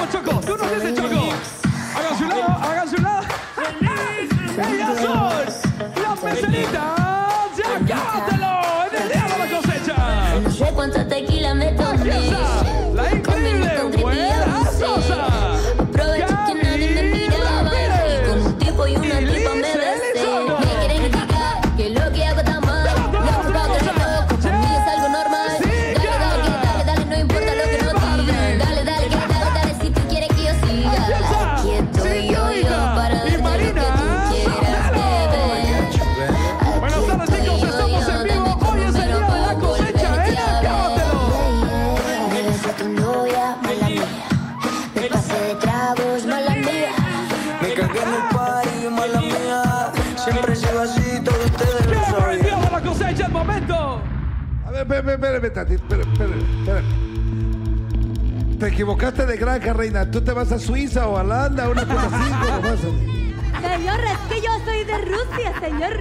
tiempo, Choco. Tú nos dices, Choco. Hagan su lado, hagan su lado. Ellas son las peceritas de Acábatelo en el día de la cosecha. No sé cuánta tequila me tomé. Aquí está la increíble buena Sosa. Aproveché que nadie me miraba y con un tipo y una tipa me besé. Me quieren criticar que lo que hago está mal. No puedo que loco, para mí es algo normal. Dale, no importa lo que no digan. Dale, si tú quieres que yo siga. Aquí estoy yo para darte lo que tú quieras, bebé. Buenas tardes, chicos, estamos en vivo. Hoy es el día de la cosecha, Acábatelo. Me besé tu novia, mala mía. Me pasé de tragos, mala mía. Me cagué en el party, mala mía. Siempre sigo así, todos ustedes lo Llegó el día saben. de la cosecha, el momento. A ver, espérame. Te equivocaste de granja, reina. ¿Tú te vas a Suiza o a Holanda? Una cosa así, ¿cómo vas a...? Señor, es que yo soy de Rusia, señor.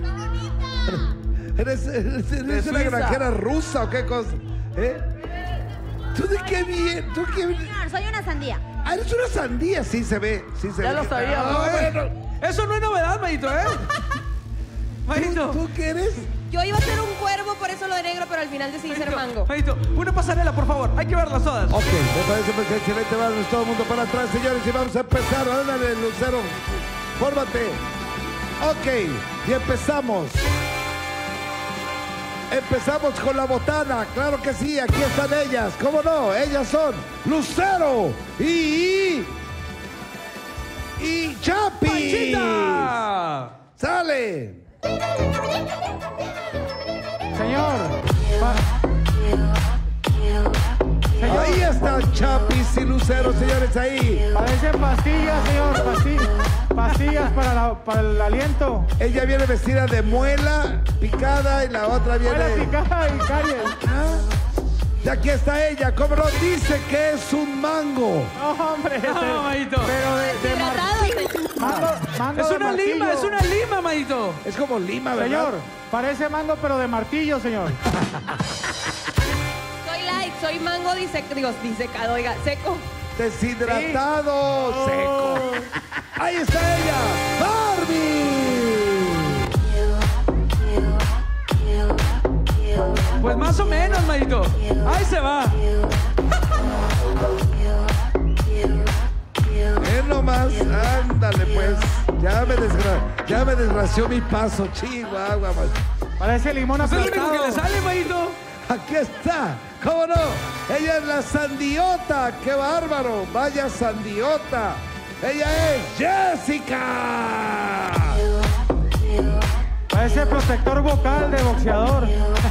¿Eres una granjera rusa o qué cosa? ¿Eh? ¿Tú de qué bien? ¿Tú qué bien? Señor, soy una sandía. Ah, eres una sandía, sí se ve. Ya lo sabía, Ah, bueno. Eso no es novedad, Mayito, ¿eh? Mayito. ¿Tú qué eres? Yo iba a ser un cuervo, por eso lo de negro, pero al final decidí ser mango. Mayito, una pasarela, por favor. Hay que verlas todas. Ok, me parece pues, excelente. Vamos todo el mundo para atrás, señores, y vamos a empezar. Ándale, Lucero, fórmate. Ok, y empezamos. Empezamos con la botana, claro que sí, aquí están ellas, ¿cómo no? Ellas son Lucero y Chapi. ¡Panchita! ¡Sale! Señor. Ahí están Chapis y Lucero, señores, ahí. Parecen pastillas, señor. Pastillas para el aliento. Ella viene vestida de muela picada y la otra viene... Muela picada y caries. Y aquí está ella, ¿cómo no? Dice que es un mango. No, hombre. No, Mayito. Pero de mango Es de una martillo. lima, es una lima, Mayito. Es como lima, ¿verdad? Señor, parece mango, pero de martillo, señor. Soy light, soy mango disecado, oiga, seco. Deshidratado, Sí. seco. Ahí está ella, Barbie. Pues más o menos, Mayito. Ahí se va. Nomás, ándale pues. Ya me desgració mi paso, chihuahua. Parece limón Es el único que aplastado. le sale, Mayito. Aquí está, ¿cómo no? Ella es la Sandiota, qué bárbaro, vaya Sandiota. Ella es Jessica. Parece protector vocal de boxeador.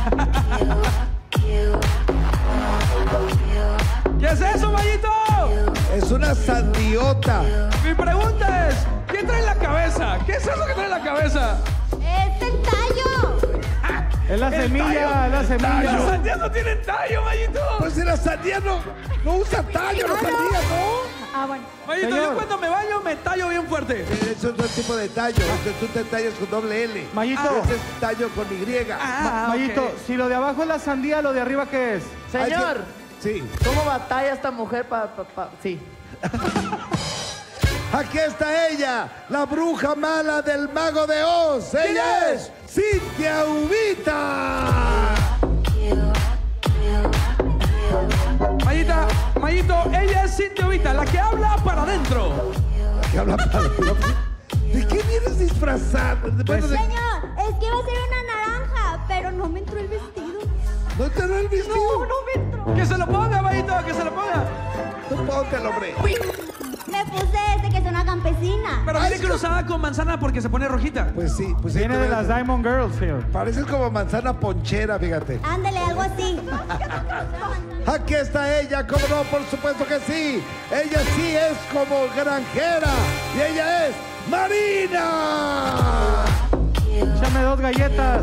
¿Qué es eso, Mayito? Es una Sandiota. Mi pregunta es, ¿qué trae en la cabeza? ¿Qué es eso que trae en la cabeza? ¡Es el tallo! Es la semilla, es la Las semilla. sandías no tienen tallo, Mayito. Pues si la sandía no usa tallo, la sandía, ¿no? Ah, bueno. Mayito, Señor. yo cuando me baño me tallo bien fuerte. Es otro tipo de tallo. Tú te tallas con doble L. Mayito. Ese es tallo con Y. Mayito, ok. si lo de abajo es la sandía, lo de arriba, ¿qué es? Señor, Sí. ¿cómo batalla esta mujer para...? Sí. Aquí está ella, la bruja mala del Mago de Oz. Ella es Cintia Ubita. Mayito, ella es Cintia Ubita, la que habla para adentro. La que habla para... ¿De qué vienes disfrazado? Bueno, Señor, es que iba a ser una naranja, pero no me entró el vestido. ¿No te da el vestido? No me entró. Que se lo ponga, Mayito, que se lo ponga. Tú póntelo, hombre. Me puse que es una campesina. Pero viene cruzada con manzana porque se pone rojita. Pues sí, pues sí. Viene te de ves- las Diamond Girls, señor. Pareces como manzana ponchera, fíjate. Ándale, algo así. Aquí está ella, ¿cómo no? Por supuesto que sí. Ella sí es como granjera. Y ella es Marina. Échame 2 galletas.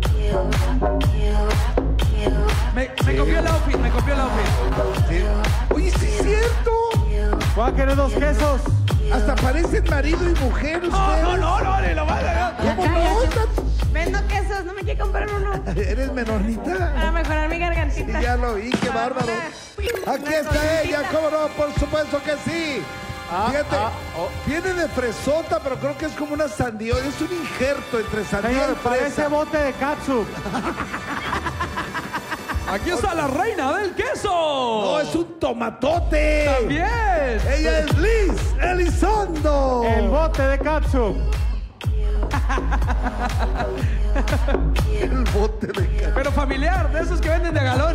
Me copió el outfit, me copió el outfit. Sí. Oye, sí es cierto. Voy a querer 2 quesos. Hasta parecen marido y mujer ustedes. No, le lo va a dar. ¿Cómo no? Están- Vendo quesos amigos, no me quiere comprar uno. ¿Eres menonita? Para mejorar mi Sí, gargantita. ya lo vi, qué bárbaro. Aquí está ella, ¿cómo no? Por supuesto que sí. Fíjate, viene de fresota, pero creo que es como una sandía. Es un injerto entre sandía Señor, y fresa. parece bote de catsup. Aquí está la reina del queso. No, es un tomatote. También. Ella es Liz Elizondo. El bote de catsup. El bote de ca- Pero familiar, de esos que venden de galón.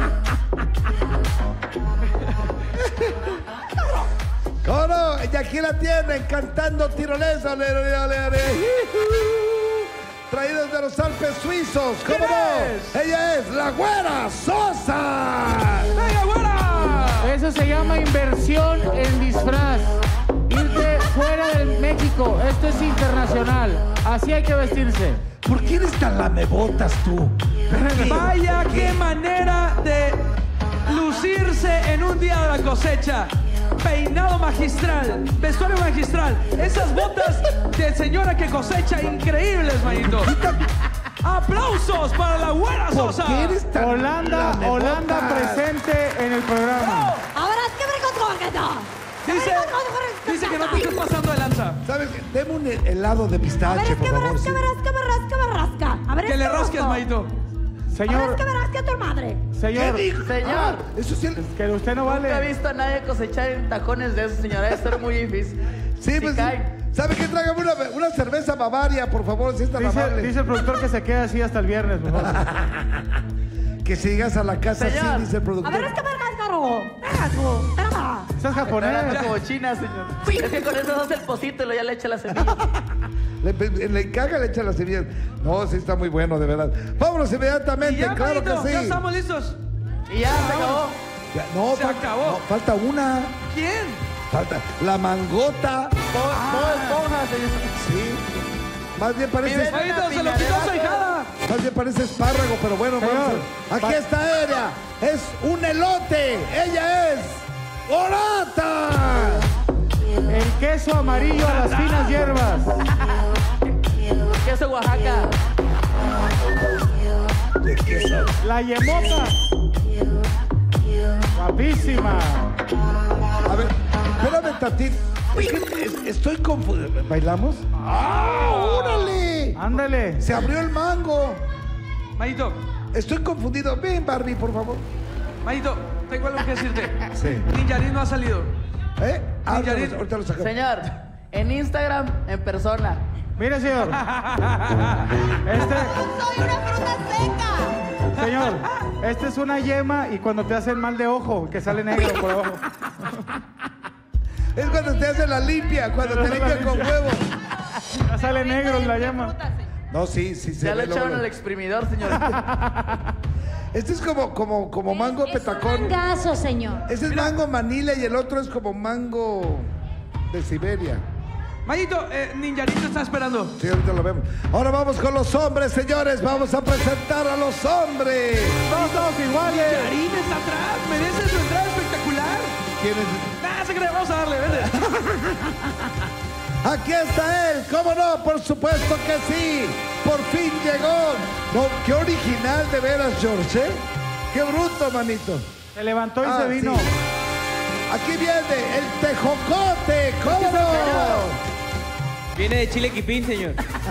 ¿Cómo no? Y aquí la tienen cantando tirolesa. Ale, ale, ale, ale. Traídos de los Alpes suizos. ¿Cómo ¿Quién no? es? Ella es la Güera Sosa. ¡Venga, güera! Eso se llama inversión en disfraz. Irte fuera del México. Esto es internacional. Así hay que vestirse. ¿Por qué eres tan lamebotas tú? Vaya qué manera de lucirse en un día de la cosecha. Peinado magistral, vestuario magistral. Esas botas de señora que cosecha increíbles, manito. ¡Aplausos para la Güera ¿Por Sosa! qué eres tan Holanda lamebotas? presente en el programa. Habrás que ver con tu banqueta. Dice que no te estés pasando de lanza. ¿Sabes qué? Deme un helado de A ver, pistache, es por que favor. verás, sí. que verás, que verás, que verás, que. A ver, Que es le que rasques, busco. manito. A ver, es Señor, que verás que a tu madre. ¿Qué señor, dijo? Señor. Ah, eso sí. que usted no Nunca he vale. visto a nadie cosechar en tacones de esos, señora. Debe ser muy difícil. Sí, Si pues. caen. ¿Sabe qué? Tráigame una cerveza Bavaria, por favor, si es tan amable. Dice el productor que se quede así hasta el viernes, por favor. Que si llegas a la casa, Señor. sí, dice el A productor. ver, es que verás, caro. Venga, tú. Espérame. Estás Está japonés. hablando como china, señor. Es que con eso hace el pocito y luego ya le echa la semilla. Le caga, le echa las semillas. No, sí está muy bueno, de verdad. Vámonos Y inmediatamente, ya, claro manito, que sí. ya estamos listos. Y ya se acabó. Ya, no, Se fal- acabó. no, falta una. ¿Quién? Falta la mangota. Todo esponja, señor. Sí. Más bien Y parece, ven- Manito, se lo pinadera, quitó su todo. hijada. más bien parece espárrago, pero bueno, Señor, vamos a- aquí está ella. Es un elote. Ella es Orata. El queso amarillo a las finas hierbas. Queso Oaxaca. ¿De qué sabe? La yemota. Guapísima. A ver, espérame tantito. Es que estoy confundido. ¿Bailamos? ¡Ah! ¡Órale! Ándale. Se abrió el mango. Manito, Estoy confundido. Ven, Barbie, por favor. manito, tengo algo que decirte. Sí. Ninjarín no ha salido. ¿Eh? Ah, Yarit. ahorita lo sacamos. Señor, en Instagram, en persona. Mire, señor. Soy una fruta seca. Señor, esta es una yema y cuando te hacen mal de ojo, que sale negro por abajo. Es cuando te hacen la limpia, cuando te limpian con huevo. Ya sale negro en la yema. No, sí, se Ya lo ve luego, echaron al luego. exprimidor, señor. Este es como mango petacón. mangazo, señor. Ese es mango Manila y el otro es como mango de Siberia. Manito, Ninjarín te está esperando. Sí, ahorita lo vemos. Ahora vamos con los hombres, señores. Vamos a presentar a los hombres. Todos iguales. Ninjarín está atrás. Merece su entrada espectacular. ¿Quién es? Nah, se cree, vamos a darle, vete. Aquí está él, ¿cómo no? Por supuesto que sí. Por fin llegó. No, qué original de veras, George, ¿eh? Qué bruto, manito. Se levantó y Ah, se vino. sí. Aquí viene el tejocote, ¿cómo no? Viene de Chile Quipín, señor.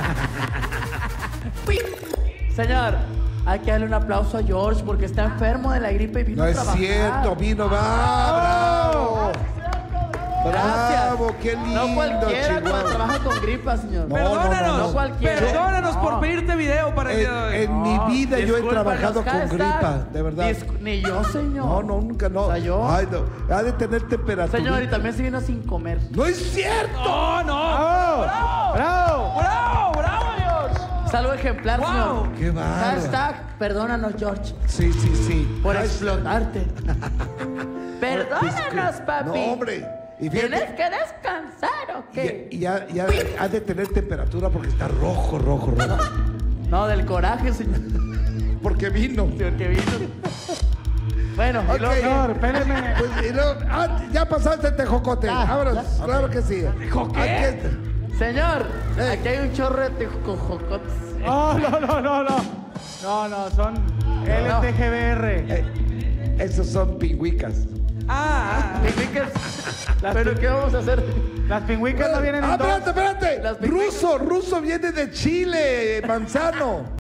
Señor, hay que darle un aplauso a George porque está enfermo de la gripe y vino No a es trabajar. cierto, vino, va, bravo. Gracias. Bravo, qué lindo, No cualquiera cuando Chihuahua. trabaja con gripa, señor. No, Perdónanos. no cualquiera. Perdónanos por No. pedirte video para el día de hoy. En mi vida yo he Discúlpanos, trabajado con hashtag, gripa, de verdad. Ni yo, señor. No, no, nunca, no. O sea, yo. Ay, no. Ha de tener temperatura. Señor, y también se vino sin comer. ¡No es cierto! No, no. ¡Bravo! ¡Bravo! ¡Bravo, bravo, Dios! Salvo ejemplar, Wow. señor. ¡Qué bárbaro! Hashtag, perdónanos, George, Sí, sí, sí. por Hashtag. explotarte. Perdónanos, papi. No, hombre. Y ¿Tienes fíjate, que descansar o qué? y ya ha de tener temperatura porque está rojo, rojo, rojo. No, del coraje, señor. Porque vino. Porque vino. Bueno, y Ok. luego- Señor, espéreme. Pues, y luego- ya pasaste el tejocote. Ya, Vámonos. ya. Claro que sí. ¿Tejoqué? Aquí está. Señor, Ey. aquí hay un chorro de tejocotes. No, no, no, no, no. No, son LTGBR. Esos son pingüicas. Pingüicas. ¿Pero qué vamos a hacer? Las pingüicas no vienen en dos. Espérate. Ruso viene de Chile, Manzano.